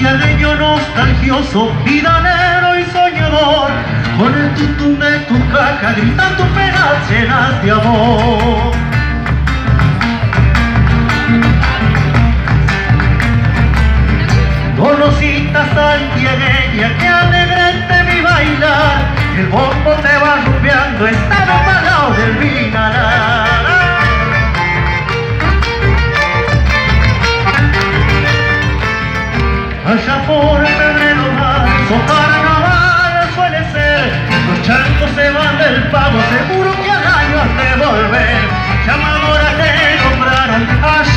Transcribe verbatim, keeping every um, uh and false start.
santiagueño nostalgioso, vidanero y soñador, con el tutum de tu caja gritando penas llenas de amor. Conocita santiagueña que alegre te vi bailar, el bombo te va rumbeando, está embalado del Vinalá. Allá por febrero marzo, carnaval suele ser, los chancos se van del pago, seguro que al año has de volver. Llamadora te nombraron, allá